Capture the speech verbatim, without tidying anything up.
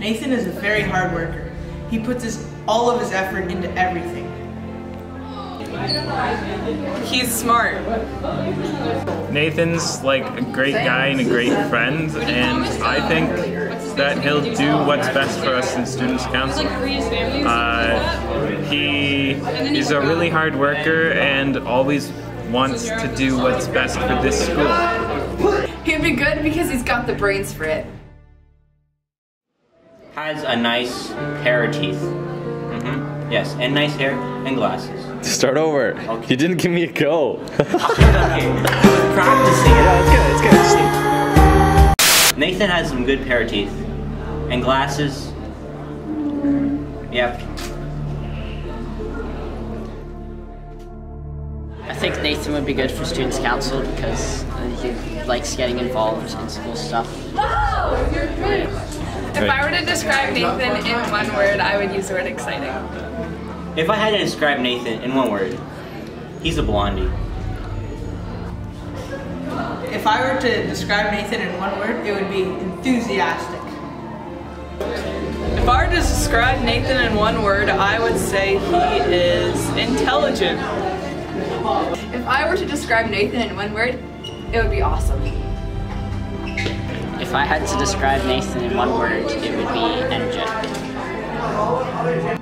Nathan is a very hard worker. He puts his, all of his effort into everything. He's smart. Nathan's like a great guy and a great friend, and I think that he'll do what's best for us in Students' Council. Uh, he is a really hard worker and always wants to do what's best for this school. He'd be good because he's got the brains for it. Has a nice pair of teeth. Mm-hmm. Yes, and nice hair and glasses. Start over. Okay. You didn't give me a go. Okay, practicing it. No, it's good, it's good. Just... Nathan has some good pair of teeth and glasses. Yep. I think Nathan would be good for Students' Council because he likes getting involved in school stuff. Oh, you're great. If I were to describe Nathan in one word, I would use the word exciting. If I had to describe Nathan in one word, he's a blondie. If I were to describe Nathan in one word, it would be enthusiastic. If I were to describe Nathan in one word, I would say he is intelligent. If I were to describe Nathan in one word, it would be awesome. If I had to describe Nathan in one word, it would be energetic.